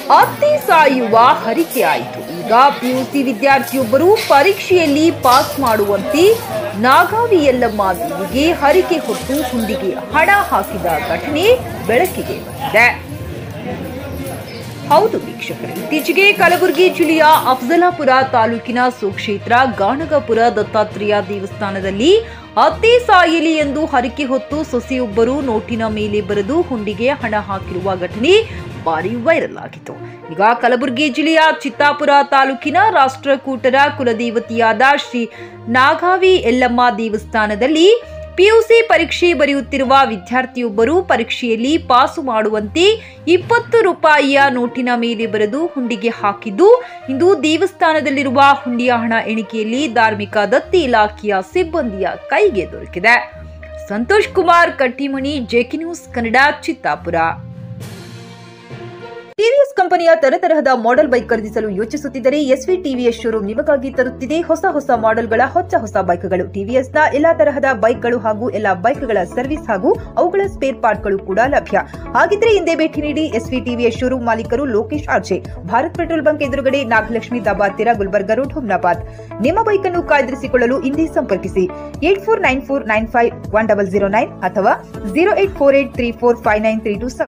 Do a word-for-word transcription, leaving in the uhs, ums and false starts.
ಅತ್ತೆ ಸಾಯುವ ಹರಿಕೆ ಆಯಿತು. ಈಗ ಪಿಯುಸಿ ವಿದ್ಯಾರ್ಥಿಯೊಬ್ಬರು ಪರೀಕ್ಷೆಯಲ್ಲಿ ಪಾಸ್ ಮಾಡುವಂತೆ ನಾಗಾವಿ ಯಲ್ಲಮ್ಮ ದೇವಿಗೆ ಹರಿಕೆ ಹೊತ್ತು ಹುಂಡಿಗೆ ಹಣ ಹಾಕಿದ ಘಟನೆ ಬೆಳಕಿಗೆ ಬಂದಿದೆ. ಹೌದು ವೀಕ್ಷಕರೇ, ಇತ್ತೀಚೆಗೆ ಕಲಬುರಗಿ ಜಿಲ್ಲೆಯ ಅಫಜಲಾಪುರ ತಾಲೂಕಿನ ಸುಕ್ಷೇತ್ರ ಗಾಣಗಾಪುರ ದತ್ತಾತ್ರೇಯ ದೇವಸ್ಥಾನದಲ್ಲಿ ಅತ್ತೆ ಸಾಯಲಿ ಎಂದು ಹರಿಕೆ ಹೊತ್ತು ಸೊಸೆಯೊಬ್ಬರು ನೋಟಿನ ಮೇಲೆ ಬರೆದು ಹುಂಡಿಗೆ ಹಣ ಹಾಕಿರುವ ಘಟನೆ ಭಾರಿ ವೈರಲ್ ಆಗಿತ್ತು. ಈಗ ಕಲಬುರಗಿ ಜಿಲ್ಲೆಯ ಚಿತ್ತಾಪುರ ತಾಲೂಕಿನ ರಾಷ್ಟ್ರಕೂಟರ ಕುಲದೇವತೆಯಾದ ಶ್ರೀ ನಾಗಾವಿ ಯಲ್ಲಮ್ಮ ದೇವಸ್ಥಾನದಲ್ಲಿ ಪಿಯುಸಿ ಪರೀಕ್ಷೆ ಬರೆಯುತ್ತಿರುವ ವಿದ್ಯಾರ್ಥಿಯೊಬ್ಬರು ಪರೀಕ್ಷೆಯಲ್ಲಿ ಪಾಸು ಮಾಡುವಂತೆ ಇಪ್ಪತ್ತು ರೂಪಾಯಿಯ ನೋಟಿನ ಮೇಲೆ ಬರೆದು ಹುಂಡಿಗೆ ಹಾಕಿದ್ದು, ಇಂದು ದೇವಸ್ಥಾನದಲ್ಲಿರುವ ಹುಂಡಿಯ ಹಣ ಎಣಿಕೆಯಲ್ಲಿ ಧಾರ್ಮಿಕ ದತ್ತಿ ಇಲಾಖೆಯ ಸಿಬ್ಬಂದಿಯ ಕೈಗೆ ದೊರಕಿದೆ. Santosh Kumar Kattimani, JK news Kannada, Chittapur. TVS ಕಂಪನಿಯ ತರತರಹದ ಮಾಡೆಲ್ ಬೈಕ್ ಖರೀದಿಸಲು ಯೋಚಿಸುತ್ತಿದ್ದರೆ ಎಸ್ವಿ ಟಿವಿಎಸ್ ಶೋರೂಮ್ ನಿಮಗಾಗಿ ತರುತ್ತಿದೆ ಹೊಸ ಹೊಸ ಮಾಡೆಲ್ಗಳ ಹೊಸ ಹೊಸ ಬೈಕ್ಗಳು. ಟಿವಿಎಸ್ನ ಎಲ್ಲಾ ತರಹದ ಬೈಕ್ಗಳು ಹಾಗೂ ಎಲ್ಲಾ ಬೈಕ್ಗಳ ಸರ್ವಿಸ್ ಹಾಗೂ ಅವುಗಳ ಸ್ಪೇರ್ ಪಾರ್ಟ್ಗಳು ಕೂಡ ಲಭ್ಯ. ಹಾಗಿದ್ರೆ ಹಿಂದೆ ಭೇಟಿ ನೀಡಿ. ಎಸ್ವಿ ಟಿವಿಎಸ್ ಶೋರೂಮ್ ಮಾಲೀಕರು Lokesh RJ, Bharat petrol bunk ಎದುರುಗಡೆ, ನಾಗಲಕ್ಷ್ಮಿ ದಾಬಾ ಹತ್ತಿರ, ಗುಲ್ಬರ್ಗಾ ರೋಡ್, ಹುಮ್ನಾಬಾದ್. ನಿಮ್ಮ ಬೈಕ್ ಅನ್ನು ಕಾಯ್ದಿರಿಸಿಕೊಳ್ಳಲು ಹಿಂದೆ ಸಂಪರ್ಕಿಸಿ eight four nine four nine five one double zero nine ಅಥವಾ zero eight four eight three four five nine three two.